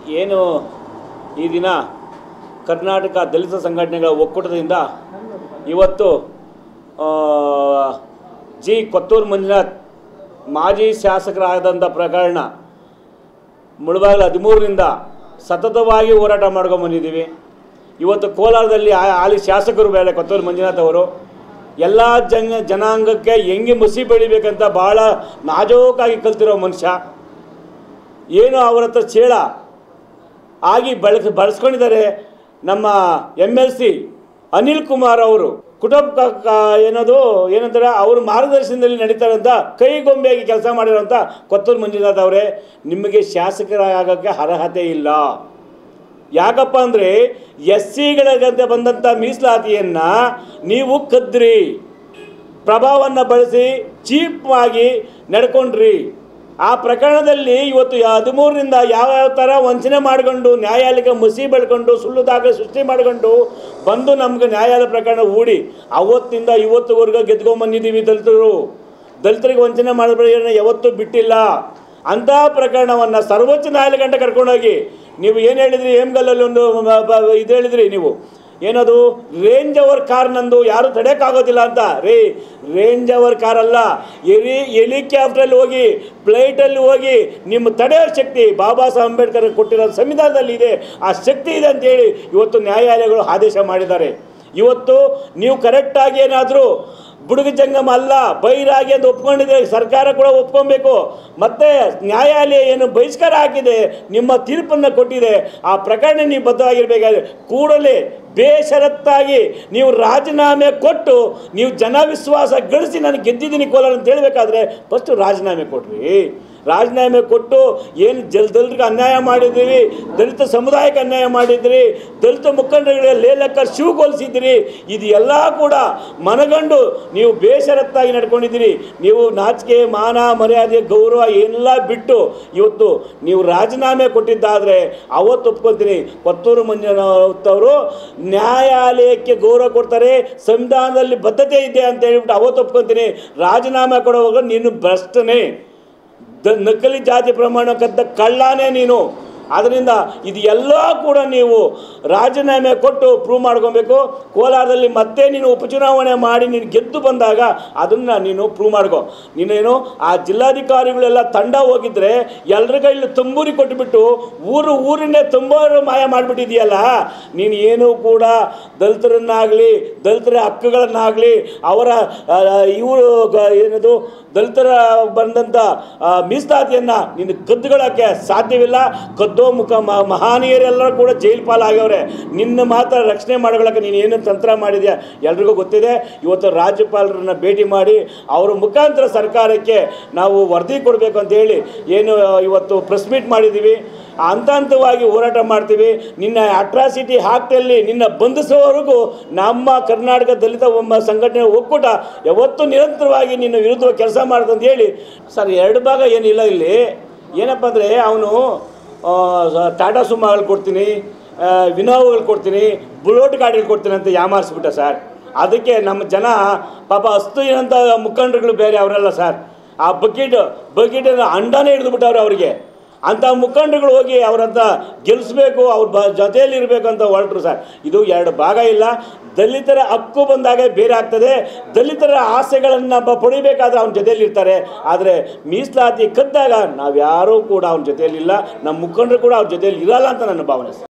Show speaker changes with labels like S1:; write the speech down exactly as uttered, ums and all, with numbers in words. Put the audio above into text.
S1: ಏನು ಈ ದಿನ ಕರ್ನಾಟಕ ದಲಿತ ಸಂಘಟನೆಗಳ ಒಕ್ಕೂಟದಿಂದ ಇವತ್ತು ಜಿ ಕೊತ್ತೂರು ಮಂಜುನಾಥ್ ಮಾಜಿ ಶಾಸಕರಾದಂಥ ಪ್ರಕರಣ ಮುಳಬಾಗಿಲು ಹದಿಮೂರರಿಂದ ಸತತವಾಗಿ ಹೋರಾಟ ಮಾಡ್ಕೊಂಡು ಬಂದಿದ್ದೀವಿ. ಇವತ್ತು ಕೋಲಾರದಲ್ಲಿ ಹಾಲಿ ಶಾಸಕರು ಬೇರೆ ಕೊತ್ತೂರು ಮಂಜುನಾಥ್ ಅವರು ಎಲ್ಲ ಜನ ಜನಾಂಗಕ್ಕೆ ಹೆಂಗೆ ಮಸಿ ಬೆಳಿಬೇಕಂತ ಭಾಳ ನಾಜೂಕಾಗಿ ಕಲ್ತಿರೋ ಮನುಷ್ಯ. ಏನು ಅವರ ಹತ್ರ ಚೇಳ ಆಗಿ ಬಳಸ್ ಬಳಸ್ಕೊಂಡಿದ್ದಾರೆ ನಮ್ಮ M L C Anil Kumar ಅವರು. ಕುಟುಂಬ ಏನದು ಏನಂತಾರೆ ಅವ್ರ ಮಾರ್ಗದರ್ಶನದಲ್ಲಿ ನಡೀತಾರಂತ ಕೈಗೊಂಬೆಯಾಗಿ ಕೆಲಸ ಮಾಡಿರೋಂಥ ಕೊತ್ತೂರು ಮಂಜುನಾಥ್ ಅವರೇ, ನಿಮಗೆ ಶಾಸಕರಾಗೋಕ್ಕೆ ಅರ್ಹತೆ ಇಲ್ಲ. ಯಾಕಪ್ಪ ಅಂದರೆ ಎಸ್ ಸಿಗಳಿಗಂತೆ ಬಂದಂಥ ಮೀಸಲಾತಿಯನ್ನು ನೀವು ಕದ್ರಿ, ಪ್ರಭಾವವನ್ನು ಬಳಸಿ ಚೀಪ್ ಆಗಿ ನಡ್ಕೊಂಡ್ರಿ. ಆ ಪ್ರಕರಣದಲ್ಲಿ ಇವತ್ತು ಹದಿಮೂರರಿಂದ ಯಾವ್ಯಾವ ಥರ ವಂಚನೆ ಮಾಡಿಕೊಂಡು ನ್ಯಾಯಾಲಯಕ್ಕೆ ಮಸಿ ಬೆಳ್ಕೊಂಡು ಸುಳ್ಳು ದಾಖಲೆ ಸೃಷ್ಟಿ ಮಾಡಿಕೊಂಡು ಬಂದು ನಮ್ಗೆ ನ್ಯಾಯಾಲಯ ಪ್ರಕರಣ ಹೂಡಿ ಅವತ್ತಿಂದ ಇವತ್ತುವರೆಗೂ ಗೆದ್ಕೊಂಬಂದಿದ್ದೀವಿ. ದಲಿತರು ದಲಿತರಿಗೆ ವಂಚನೆ ಮಾಡಿದ್ರೆ ಯಾವತ್ತೂ ಬಿಟ್ಟಿಲ್ಲ. ಅಂಥ ಪ್ರಕರಣವನ್ನು ಸರ್ವೋಚ್ಚ ನ್ಯಾಯಾಲಯ ಗಂಟೆ ಕರ್ಕೊಂಡೋಗಿ ನೀವು ಏನು ಹೇಳಿದ್ರಿ, ಹೇಮಗಲ್ಲಲ್ಲಿ ಒಂದು ಇದು ಹೇಳಿದ್ರಿ, ನೀವು ಏನದು ರೇಂಜ್ ಅವರ್ ಕಾರ್ ನಂದು ಯಾರು ತಡೆಯೋಕ್ಕಾಗೋದಿಲ್ಲ ಅಂತ. ರೀ ರೇಂಜ್ ಅವರ್ ಕಾರಲ್ಲ, ಎಲಿ ಹೆಲಿಕಾಪ್ಟ್ರಲ್ಲಿ ಹೋಗಿ ಫ್ಲೈಟಲ್ಲಿ ಹೋಗಿ ನಿಮ್ಮ ತಡೆಯೋ ಶಕ್ತಿ ಬಾಬಾ ಸಾಹೇಬ್ ಅಂಬೇಡ್ಕರ್ ಕೊಟ್ಟಿರೋ ಸಂವಿಧಾನದಲ್ಲಿ ಇದೆ. ಆ ಶಕ್ತಿ ಇದೆ ಅಂತೇಳಿ ಇವತ್ತು ನ್ಯಾಯಾಲಯಗಳು ಆದೇಶ ಮಾಡಿದ್ದಾರೆ. ಇವತ್ತು ನೀವು ಕರೆಕ್ಟಾಗಿ ಏನಾದರೂ ಬುಡುಗು ಜಂಗಮ ಅಲ್ಲ ಬೈರಾಗಿ ಅಂತ ಒಪ್ಕೊಂಡಿದೆ, ಸರ್ಕಾರ ಕೂಡ ಒಪ್ಕೊಬೇಕು. ಮತ್ತು ನ್ಯಾಯಾಲಯ ಏನು ಬಹಿಷ್ಕಾರ ಹಾಕಿದೆ, ನಿಮ್ಮ ತೀರ್ಪನ್ನು ಕೊಟ್ಟಿದೆ, ಆ ಪ್ರಕರಣ ನೀವು ಬದ್ಧವಾಗಿರಬೇಕಾದ್ರೆ ಕೂಡಲೇ ಬೇಷರತ್ತಾಗಿ ನೀವು ರಾಜೀನಾಮೆ ಕೊಟ್ಟು ನೀವು ಜನವಿಶ್ವಾಸ ಗಳಿಸಿ ನಾನು ಗೆದ್ದಿದ್ದೀನಿ ಕೋಲಾರ ಅಂತ ಹೇಳಬೇಕಾದ್ರೆ ಫಸ್ಟು ರಾಜೀನಾಮೆ ಕೊಡ್ರಿ. ರಾಜೀನಾಮೆ ಕೊಟ್ಟು ಏನು ಜಲ್ ದಲಿತರಿಗೆ ಅನ್ಯಾಯ ಮಾಡಿದ್ದೀರಿ, ದಲಿತ ಸಮುದಾಯಕ್ಕೆ ಅನ್ಯಾಯ ಮಾಡಿದ್ರಿ, ದಲಿತ ಮುಖಂಡರಿಗೆ ಲೇಲಕ್ಕ ಶಿವಗೊಳಿಸಿದ್ದೀರಿ, ಇದು ಎಲ್ಲ ಕೂಡ ಮನಗಂಡು ನೀವು ಬೇಷರತ್ತಾಗಿ ನಡ್ಕೊಂಡಿದ್ದೀರಿ. ನೀವು ನಾಚಿಕೆ ಮಾನ ಮರ್ಯಾದೆ ಗೌರವ ಎಲ್ಲ ಬಿಟ್ಟು ಇವತ್ತು ನೀವು ರಾಜೀನಾಮೆ ಕೊಟ್ಟಿದ್ದಾದರೆ ಅವತ್ತು ಒಪ್ಕೊತೀನಿ. ಕೊತ್ತೂರು ಮಂಜುನಾಥ್ ಅವರು ನ್ಯಾಯಾಲಯಕ್ಕೆ ಗೌರವ ಕೊಡ್ತಾರೆ, ಸಂವಿಧಾನದಲ್ಲಿ ಬದ್ಧತೆ ಇದೆ ಅಂತ ಹೇಳ್ಬಿಟ್ಟು ಅವತ್ತು ಒಪ್ಕೊತೀನಿ. ರಾಜೀನಾಮೆ ಕೊಡುವಾಗ ನೀನು ಭ್ರಷ್ಟನೇ, ದ ನಕಲಿ ಜಾತಿ ಪ್ರಮಾಣ ಕದ್ದ ಕಳ್ಳಾನೇ ನೀನು. ಆದ್ದರಿಂದ ಇದು ಎಲ್ಲ ಕೂಡ ನೀವು ರಾಜೀನಾಮೆ ಕೊಟ್ಟು ಪ್ರೂವ್ ಮಾಡ್ಕೊಬೇಕು. ಕೋಲಾರದಲ್ಲಿ ಮತ್ತೆ ನೀನು ಉಪಚುನಾವಣೆ ಮಾಡಿ ನೀನು ಗೆದ್ದು ಬಂದಾಗ ಅದನ್ನು ನೀನು ಪ್ರೂವ್ ಮಾಡ್ಕೊ. ನೀನೇನು ಆ ಜಿಲ್ಲಾಧಿಕಾರಿಗಳೆಲ್ಲ ತಂಡ ಹೋಗಿದ್ರೆ ಎಲ್ಲರ ಕೈಲಿ ತಂಬೂರಿ ಕೊಟ್ಟುಬಿಟ್ಟು ಊರು ಊರಿನೇ ತಂಬೂರು ಮಾಯ ಮಾಡಿಬಿಟ್ಟಿದೆಯಲ್ಲ. ನೀನು ಏನೂ ಕೂಡ ದಲಿತರನ್ನಾಗಲಿ ದಲಿತರ ಹಕ್ಕುಗಳನ್ನಾಗಲಿ ಅವರ ಇವರು ಏನದು ದಲಿತರ ಬಂದಂಥ ಮೀಸಲಾತಿಯನ್ನು ನೀನು ಕದ್ದುಕೊಳ್ಳೋಕ್ಕೆ ಸಾಧ್ಯವಿಲ್ಲ. ಕದ್ದೋ ಮುಖ ಮಹಾನೀಯರೆಲ್ಲರೂ ಕೂಡ ಜೈಲು ಪಾಲಾಗ್ಯವ್ರೆ. ನಿನ್ನ ಮಾತ್ರ ರಕ್ಷಣೆ ಮಾಡ್ಕೊಳ್ಳೋಕೆ ನೀನು ಏನು ತಂತ್ರ ಮಾಡಿದೆಯಾ ಎಲ್ರಿಗೂ ಗೊತ್ತಿದೆ. ಇವತ್ತು ರಾಜ್ಯಪಾಲರನ್ನು ಭೇಟಿ ಮಾಡಿ ಅವರ ಮುಖಾಂತರ ಸರ್ಕಾರಕ್ಕೆ ನಾವು ವರದಿ ಕೊಡಬೇಕು ಅಂತೇಳಿ ಏನು ಇವತ್ತು ಪ್ರೆಸ್ ಮೀಟ್ ಮಾಡಿದ್ದೀವಿ. ಹಂತ ಹಂತವಾಗಿ ಹೋರಾಟ ಮಾಡ್ತೀವಿ. ನಿನ್ನ ಅಟ್ರಾಸಿಟಿ ಆಕ್ಟಲ್ಲಿ ನಿನ್ನ ಬಂಧಿಸುವವರೆಗೂ ನಮ್ಮ ಕರ್ನಾಟಕ ದಲಿತ ಸಂಘಟನೆ ಒಕ್ಕೂಟ ಯಾವತ್ತೂ ನಿರಂತರವಾಗಿ ನಿನ್ನ ವಿರುದ್ಧ ಕೆಲಸ ಮಾಡ್ತಂತ ಹೇಳಿ. ಸರ್ ಎರಡು ಭಾಗ ಏನಿಲ್ಲ ಇಲ್ಲಿ. ಏನಪ್ಪ ಅಂದರೆ ಅವನು ಟಾಟಾ ಸುಮಾಗಳು ಕೊಡ್ತೀನಿ, ವಿನೋವಗಳು ಕೊಡ್ತೀನಿ, ಬುಲೋಟ್ ಗಾಡಿಗಳು ಕೊಡ್ತೀನಿ ಅಂತ ಯಾಮಾರಿಸ್ಬಿಟ್ಟ ಸರ್. ಅದಕ್ಕೆ ನಮ್ಮ ಜನ ಪಾಪ ಅಸ್ತು ಏನಂತ ಮುಖಂಡರುಗಳು ಬೇರೆ ಅವರೆಲ್ಲ ಸರ್. ಆ ಬಕೆಟ್ ಬಕೆಟನ್ನು ಅಂಡಾನೇ ಹಿಡಿದುಬಿಟ್ಟವ್ರೆ ಅವರಿಗೆ. ಅಂಥ ಮುಖಂಡರುಗಳು ಹೋಗಿ ಅವರಂತ ಗೆಲ್ಲಿಸ್ಬೇಕು, ಅವ್ರ ಬ ಜೊತೆಯಲ್ಲಿ ಇರಬೇಕು ಅಂತ ಹೊರಟರು ಸರ್. ಇದು ಎರಡು ಭಾಗ ಇಲ್ಲ. ದಲಿತರ ಹಕ್ಕು ಬಂದಾಗ ಬೇರೆ ಆಗ್ತದೆ. ದಲಿತರ ಆಸೆಗಳನ್ನು ಪಡಿಬೇಕಾದ್ರೆ ಅವನ ಜೊತೆಯಲ್ಲಿ ಇರ್ತಾರೆ. ಆದರೆ ಮೀಸಲಾತಿ ಕದ್ದಾಗ ನಾವ್ಯಾರೂ ಕೂಡ ಅವನ ಜೊತೆಯಲ್ಲಿಲ್ಲ, ನಮ್ಮ ಮುಖಂಡರು ಕೂಡ ಅವ್ರ ಜೊತೆಯಲ್ಲಿ ಇರಲ್ಲ ಅಂತ ನನ್ನ ಭಾವನೆ.